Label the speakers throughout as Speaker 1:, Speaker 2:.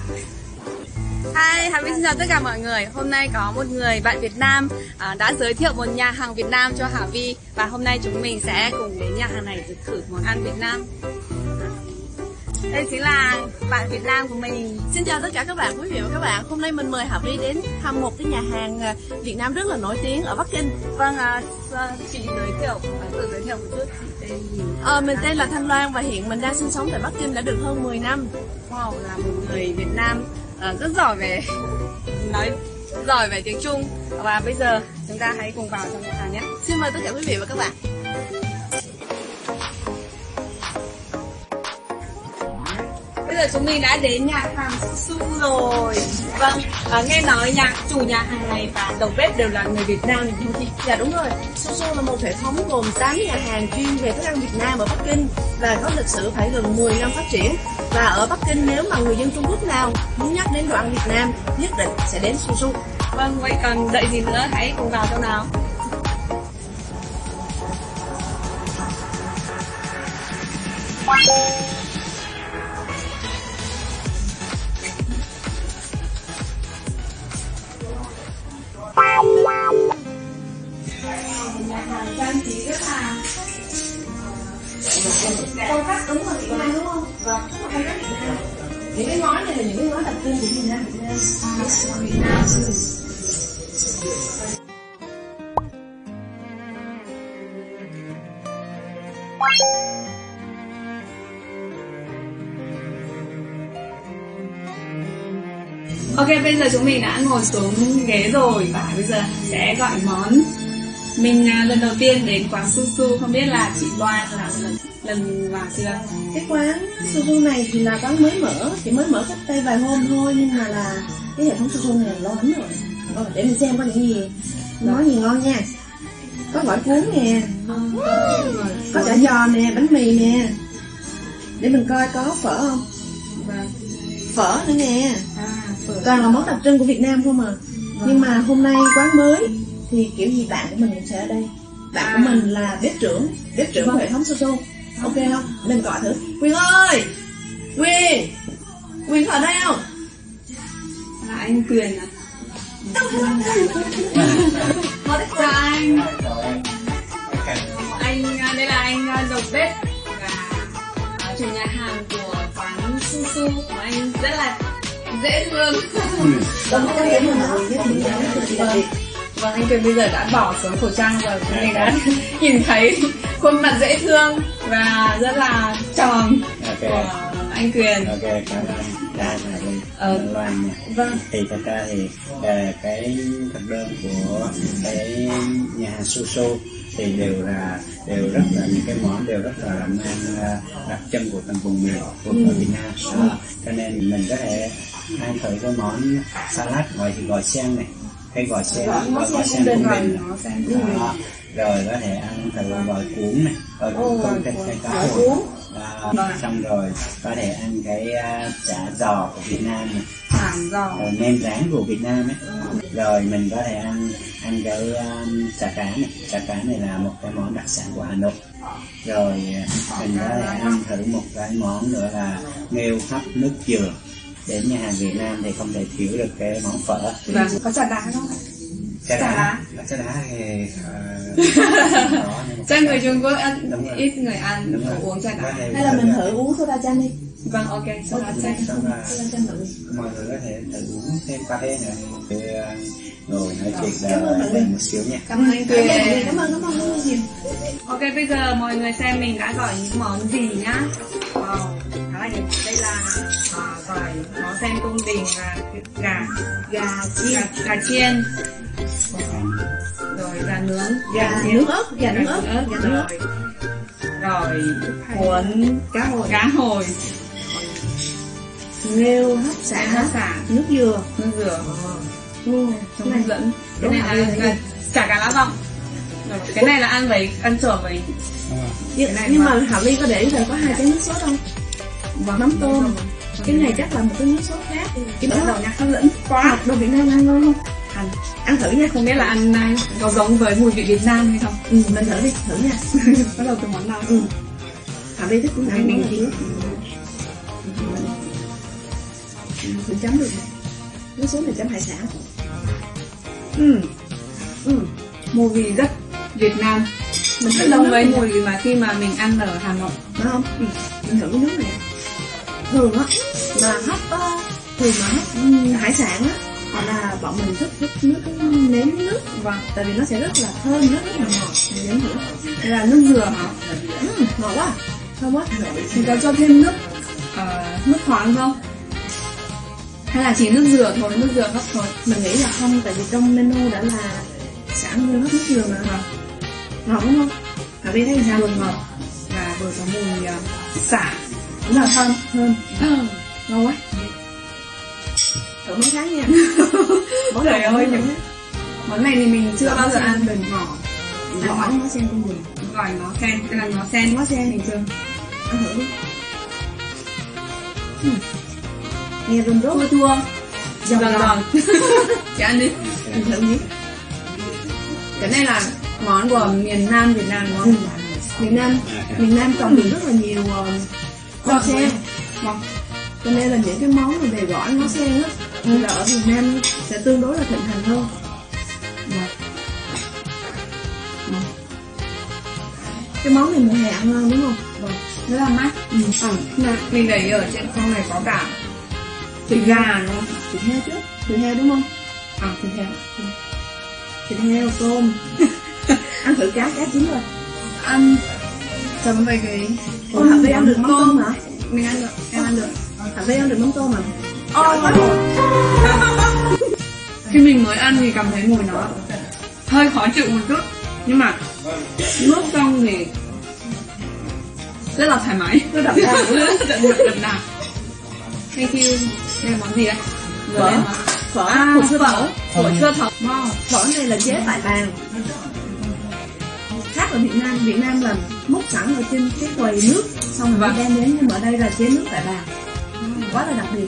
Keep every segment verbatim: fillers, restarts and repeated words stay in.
Speaker 1: Hi, Hà My xin chào tất cả mọi người. Hôm nay có một người bạn Việt Nam à, đã giới thiệu một nhà hàng Việt Nam cho Hà My. Và hôm nay chúng mình sẽ cùng đến nhà hàng này để thử món ăn Việt Nam. Đây chính là bạn Việt Nam của mình.
Speaker 2: Xin chào tất cả các bạn, quý vị và các bạn. Hôm nay mình mời Hà My đến thăm một cái nhà hàng Việt Nam rất là nổi tiếng ở Bắc Kinh.
Speaker 1: Vâng, à, chị giới thiệu, tự giới thiệu một chút. Tên gì?
Speaker 2: À, mình tên là Thanh Loan và hiện mình đang sinh sống tại Bắc Kinh đã được hơn mười năm.
Speaker 1: Wow, là một người Việt Nam à, rất giỏi về nói giỏi về tiếng Trung. Và bây giờ chúng ta hãy cùng vào trong nhà hàng nhé.
Speaker 2: Xin mời tất cả quý vị và các bạn.
Speaker 1: Bây giờ chúng mình đã đến nhà hàng Su Su rồi. Vâng, à, nghe nói nhà chủ nhà hàng này và đầu bếp đều là người Việt Nam đúng không chị?
Speaker 2: Dạ đúng rồi, Su Su là một hệ thống gồm tám nhà hàng chuyên về thức ăn Việt Nam ở Bắc Kinh và có lịch sử phải gần mười năm phát triển. Và ở Bắc Kinh nếu mà người dân Trung Quốc nào muốn nhắc đến đồ ăn Việt Nam nhất định sẽ đến Su Su.
Speaker 1: Vâng, vậy còn đợi gì nữa, hãy cùng vào trong nào. Nhà hàng trang trí rất là phong cách đúng rồi Việt Nam đúng không? Vâng, rất là phong cách Việt Nam.
Speaker 2: Những cái món này là những cái món đặc trưng của Việt Nam. Việt Nam.
Speaker 1: Việt Nam. Ok, bây giờ chúng mình đã ngồi xuống ghế rồi và bây giờ sẽ gọi món. Mình à, lần đầu tiên đến quán Su Su, không biết là chị Loan là lần, lần vào chưa?
Speaker 2: Cái quán Su Su này thì là quán mới mở, chỉ mới mở cách đây vài hôm thôi, nhưng mà là cái hệ thống Su Su này lâu lắm rồi. Rồi, để mình xem có những gì, món gì ngon nha. Có gỏi cuốn nè, có chả giò nè, bánh mì nè. Để mình coi có phở không?
Speaker 1: Vâng.
Speaker 2: Phở nữa nè.
Speaker 1: À, phở.
Speaker 2: Toàn là món đặc trưng của Việt Nam không à. Vâng. Nhưng mà hôm nay quán mới thì kiểu gì bạn của mình cũng sẽ ở đây. Bạn à. của mình là bếp trưởng, bếp trưởng vâng. của hệ thống Su Su. Ok không? Mình gọi thử. Quyên ơi! Quyên! Quyên có ở đây không?
Speaker 1: Là anh Quyền à? Chào anh. Anh, đây là anh đầu bếp và chủ nhà hàng của quán Su Su của anh rất là dễ thương.
Speaker 2: Vâng,
Speaker 1: vâng, anh Quyền bây giờ đã bỏ xuống khẩu trang và chúng mình đã nhìn thấy khuôn mặt dễ thương và rất là tròn okay. của anh Quyền.
Speaker 3: Ok, cảm ơn Loan
Speaker 1: ờ,
Speaker 3: Loan nha.
Speaker 1: Vâng.
Speaker 3: Thì thật ra thì uh, cái thực đơn của cái nhà hàng Su Su thì đều là đều rất là những cái món đều rất là mang uh, đặc trưng của từng vùng miền của ừ. Việt Nam. Đó. Cho nên mình có thể ăn thử cái món salad gọi thì gỏi sen này, cái gỏi sen gỏi gỏi sen của mình đó. Rồi có thể ăn thử gỏi cuốn này, gỏi cuốn có cái cái cá hồi. À, xong rồi có thể ăn cái uh, chả giò của Việt Nam này,
Speaker 1: chả giò,
Speaker 3: rồi nem rán của Việt Nam ấy. Rồi mình có thể ăn ăn cái um, chả cá này, chả cá này là một cái món đặc sản của Hà Nội. Rồi mình có thể ăn thử một cái món nữa là nghêu hấp nước dừa. Đến nhà hàng Việt Nam thì không thể thiếu được cái món phở.
Speaker 1: Vâng, có chả đá không?
Speaker 3: Chả đá, chả đá thì uh,
Speaker 1: chắc người Trung Quốc ăn ít người ăn uống trà đá.
Speaker 2: Hay là mình thử uống soda chanh đi.
Speaker 1: Vâng, ok, soda chanh.
Speaker 3: Mọi người có thể thử uống thêm cà phê nữa để ngồi nói chuyện đời một xíu nha.
Speaker 1: Cảm ơn anh Quyền.
Speaker 2: Cảm ơn, cảm ơn nhiều.
Speaker 1: Ok, bây giờ mọi người xem mình đã gọi những món gì nhá. Wow, khá là nhiều. Đây là uh, gỏi món sen cung đình và gà gà chiên, gà, gà chiên. Rồi gà nướng,
Speaker 2: gà, gà nướng ớt, gà nướng ớt, gà nướng ớt.
Speaker 1: Rồi cuốn cá hồi, cá hồi.
Speaker 2: Nghêu hấp xả,
Speaker 1: hấp xả,
Speaker 2: nước dừa,
Speaker 1: nước dừa.
Speaker 2: Ừ,
Speaker 1: trông hấp dẫn. Cái này là, là chả cá lá vọng. Rồi, cái này là ăn với ăn trộn với.
Speaker 2: Nhưng, nhưng mà Hà My có để rồi có hai cái nước sốt không? Và mắm tôm. Cái này chắc là một cái nước sốt khác.
Speaker 1: Cái bắt đầu nha, hấp dẫn quá.
Speaker 2: Đồ Việt Nam ăn ngon không?
Speaker 1: Ăn, ăn thử nha, không biết là ăn có giống với mùi vị Việt Nam hay không.
Speaker 2: Ừ, mình thử đi, thử nha.
Speaker 1: Bắt đầu từ món nào?
Speaker 2: Ừ. Hà My thích cũng ăn món gì? Mình chấm được. Nước sốt này chấm hải sản.
Speaker 1: Ừ.
Speaker 2: Ừ.
Speaker 1: Mùi vị rất Việt Nam.
Speaker 2: Mình
Speaker 1: Rất
Speaker 2: thử
Speaker 1: giống
Speaker 2: nước
Speaker 1: với
Speaker 2: này.
Speaker 1: mùi vị mà khi mà mình ăn ở Hà Nội.
Speaker 2: Phải không?
Speaker 1: Ừ.
Speaker 2: Mình thử cái nước này. Thường á mà hấp á, thường mà hấp ừ, hải sản á, hoặc là bọn mình thích thích nước nếm nước,
Speaker 1: Vâng.
Speaker 2: tại vì nó sẽ rất là thơm, nó rất là ngọt. Mình nếm thử.
Speaker 1: Đây là nước dừa hả?
Speaker 2: Ừ, ngọt quá, thơm quá.
Speaker 1: Mình có cho thêm nước ờ, nước khoáng không? Hay là chỉ nước dừa thôi, nước dừa hấp thôi?
Speaker 2: Mình nghĩ là không, tại vì trong menu đã là sản nguyên hấp nước dừa mà.
Speaker 1: Vâng.
Speaker 2: Ngọt đúng không? Hả Vi thấy sao?
Speaker 1: Vừa ngọt và vừa có mùi uh, xả. Đúng là thơm.
Speaker 2: Thơm,
Speaker 1: Ừ.
Speaker 2: ngon quá. Thử món khác nha. Món
Speaker 1: Trời
Speaker 2: nào
Speaker 1: ơi,
Speaker 2: cũng
Speaker 1: những món này thì mình chưa bao giờ ăn.
Speaker 2: bình ngọt. Gỏi nó xem con gì?
Speaker 1: Gỏi ngó sen, đây là ngó sen.
Speaker 2: Ngó sen.
Speaker 1: Mình chưa.
Speaker 2: Ăn thử đi. Ừ. Nghe rung rốt.
Speaker 1: Chua chua.
Speaker 2: Giòn
Speaker 1: Giòn
Speaker 2: giòn.
Speaker 1: giòn. Chị ăn đi.
Speaker 2: Mình thử nhé.
Speaker 1: Cái này là món của miền Nam Việt Nam đúng
Speaker 2: Ừ.
Speaker 1: không?
Speaker 2: Miền Nam, miền Nam trồng được rất là nhiều uh, ngó sen.
Speaker 1: Vâng.
Speaker 2: Cho nên là những cái món mà về gỏi ngó sen á, thì là ở miền Nam sẽ tương đối là thịnh hành hơn.
Speaker 1: Vâng.
Speaker 2: Cái món này mùa hè ăn ngon đúng không?
Speaker 1: Vâng. Rất là mát.
Speaker 2: Ừ.
Speaker 1: Ừ. Mình để ở trên trong này có cả thịt gà đúng không?
Speaker 2: Thịt heo trước, thịt heo đúng không?
Speaker 1: À, thịt heo.
Speaker 2: Thịt heo, tôm. Ăn thử cá, cá chín rồi.
Speaker 1: Ăn chấm với cái
Speaker 2: Ủa, Hạnh Vi ăn được mắm tôm hả?
Speaker 1: Mình ăn được, em ăn được.
Speaker 2: Hạnh Vi ăn được mắm tôm hả?
Speaker 1: Khi mình mới ăn thì cảm thấy mùi nó hơi khó chịu một chút, nhưng mà nuốt xong thì rất là thoải mái,
Speaker 2: Nó đậm đà đúng không?
Speaker 1: đậm đậm đậm đà. Thank you. Đây là món gì đấy? Vừa
Speaker 2: Phở.
Speaker 1: lên mà.
Speaker 2: Phở,
Speaker 1: À,
Speaker 2: phở sơ bẩu.
Speaker 1: phở chưa thấm. Wow.
Speaker 2: Phở này là chế tại bàn. Khác ở Việt Nam, Việt Nam là múc sẵn ở trên cái quầy nước, xong rồi
Speaker 1: Vâng.
Speaker 2: đem đến, nhưng mà ở đây là chế nước tại bàn. Quá là đặc biệt.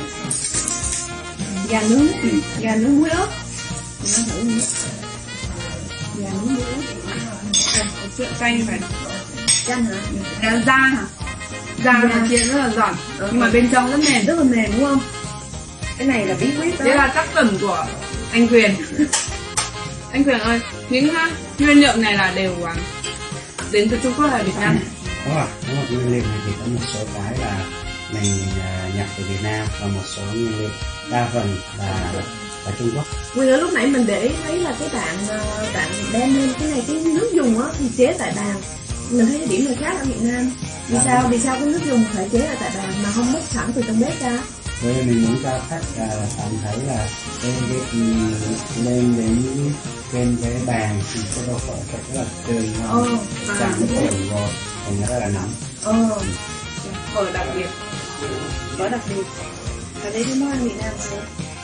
Speaker 2: Gà nướng, gà nướng muối ớt. Mình ăn thử nữa. Gà nướng muối ớt.
Speaker 1: À, có sữa canh phải.
Speaker 2: Chanh hả?
Speaker 1: Là da hả? Da
Speaker 2: Da.
Speaker 1: là chiên rất là giòn,
Speaker 2: Ừ.
Speaker 1: nhưng mà bên trong rất mềm.
Speaker 2: Rất là mềm đúng không? Cái này là bí quyết đó.
Speaker 1: Đây là tác phẩm của anh Quyền. Anh Quyền ơi, những uh, nguyên liệu này là đều uh, đến từ Trung Quốc hay là Việt Nam?
Speaker 3: Đúng rồi, đúng rồi, nguyên liệu này thì có một số cái là mình à, nhập từ Việt Nam và một số nguyên liệu đa phần là ở Trung Quốc.
Speaker 2: Nguyên ở lúc nãy mình để ý thấy là cái bạn ờ, bạn đem lên cái này cái nước dùng á thì chế tại bàn. Mình thấy cái điểm này khác ở Việt Nam. Vì sao? Vì sao cái nước dùng phải chế ở tại bàn mà không múc sẵn từ trong bếp ra?
Speaker 3: Bởi vì mình muốn cho khách à, cảm thấy là cái việc ừ, lên đến trên cái bàn thì cái độ phở sẽ rất là tươi
Speaker 2: Ờ,
Speaker 3: ngon,
Speaker 2: à,
Speaker 3: chạm
Speaker 2: thế.
Speaker 3: vào rồi thì nó rất là nóng.
Speaker 2: Ờ,
Speaker 1: Phở đặc biệt.
Speaker 2: có đặc biệt. Và đây cái món ăn Việt Nam sẽ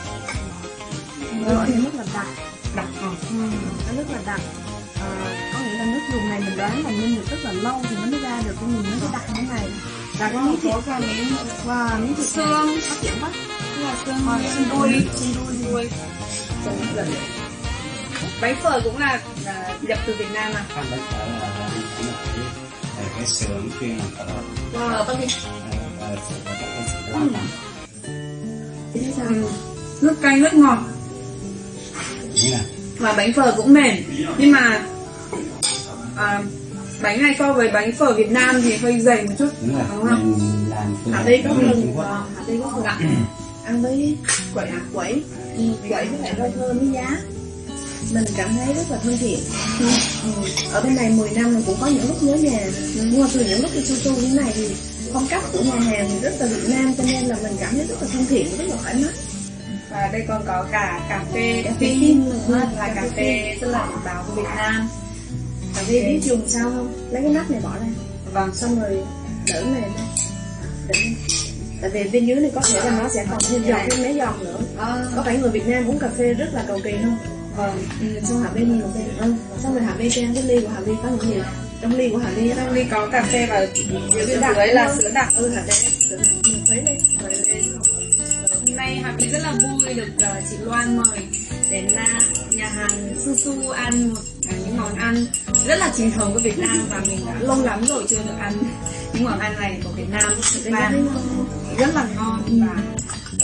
Speaker 2: gọi nó rất là đặc.
Speaker 1: Đặc không?
Speaker 2: Ừ, nó rất là đặc. Ờ, có nghĩa là nước dùng này mình đoán là ninh được rất là lâu thì nó mới ra được cái nhìn nó sẽ đặc như thế này. Và cái miếng thịt,
Speaker 1: Có cả miếng
Speaker 2: wow, miếng thịt
Speaker 1: xương.
Speaker 2: hấp dẫn quá.
Speaker 1: Tức là xương,
Speaker 2: Ờ,
Speaker 1: xương đuôi, xương đuôi, đuôi. Trông hấp dẫn. Bánh phở cũng là, là nhập từ Việt Nam à?
Speaker 3: Ăn bánh phở là có một cái cái, cái xưởng chuyên làm phở.
Speaker 1: Wow, tất nhiên.
Speaker 3: À, và sẽ có các cái sự lắm.
Speaker 2: Thế sao?
Speaker 1: Ừ. Nước canh rất ngọt.
Speaker 3: Đúng là
Speaker 1: Và bánh phở cũng mềm. Nhưng mà à, bánh này so với bánh phở Việt Nam thì hơi dày một chút.
Speaker 3: đúng là
Speaker 1: Đúng không?
Speaker 3: mình làm từ
Speaker 2: Hả đây có
Speaker 3: từ
Speaker 2: gừng,
Speaker 3: Trung Quốc.
Speaker 2: hả đây có gừng.
Speaker 1: Dạ.
Speaker 2: Ăn với
Speaker 1: Quậy à?
Speaker 2: quẩy, ừ, quẩy với lại rau thơm với giá. Mình cảm thấy rất là thân thiện. Ừ. Ở bên này mười năm mình cũng có những lúc nhớ nhà, nhưng mà từ những lúc đi su su như thế này thì phong cách của nhà hàng thì rất là Việt Nam, cho nên là mình cảm thấy rất là thân thiện, rất là thoải mái.
Speaker 1: Và đây còn có cả cà phê
Speaker 2: Cà phê
Speaker 1: phin,
Speaker 2: phin
Speaker 1: là
Speaker 2: cà
Speaker 1: cà
Speaker 2: phê
Speaker 1: phê rất là độc đáo của Việt Nam.
Speaker 2: Tại vì biết dùng sao không? Lấy cái nắp này bỏ ra,
Speaker 1: Vâng.
Speaker 2: xong rồi đỡ mềm lên. Đỡ lên. Tại vì bên dưới này có thể là nó sẽ còn thêm giọt thêm mấy giọt nữa.
Speaker 1: À,
Speaker 2: Có phải người Việt Nam uống cà phê rất là cầu kỳ không?
Speaker 1: vâng.
Speaker 2: Ừ, xong Hạ Vi nhìn một cái ừ. Xong rồi Hạ Vi xem cái ly của Hạ Vi có những gì? Trong ly của Hạ Vi
Speaker 1: Trong ly có cà phê và dưới dưới là
Speaker 2: là
Speaker 1: sữa đặc.
Speaker 2: Ừ, Hạ Vi mình khuấy lên. Khuấy lên.
Speaker 1: Hôm nay Hà Vy rất là vui được uh, chị Loan mời đến uh, nhà hàng Su Su ăn một uh, những món ăn rất là truyền thống của Việt Nam, và mình đã lâu lắm rồi chưa được ăn những món ăn này của Việt Nam, và rất là ngon và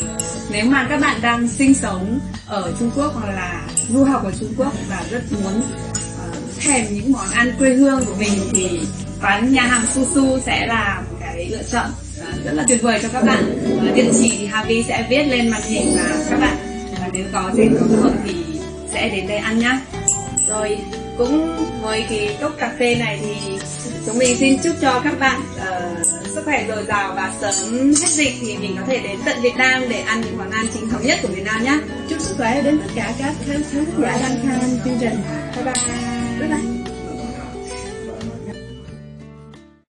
Speaker 1: nếu mà các bạn đang sinh sống ở Trung Quốc hoặc là du học ở Trung Quốc và rất muốn uh, thèm những món ăn quê hương của mình thì quán nhà hàng Su Su sẽ là một cái lựa chọn uh, rất là tuyệt vời cho các bạn. Uh, địa chỉ thì Hà Vi sẽ viết lên màn hình và các bạn uh, nếu có dịp có cơ hội thì sẽ đến đây ăn nhá. Rồi cũng với cái cốc cà phê này thì chúng mình xin chúc cho các bạn uh, sức khỏe dồi dào và sớm hết dịch thì mình có thể đến tận Việt Nam để ăn những món ăn chính thống nhất của Việt Nam nhé.
Speaker 2: Chúc sức khỏe đến tất cả các khán giả đang xem chương trình.
Speaker 1: Bye bye. Bye bye.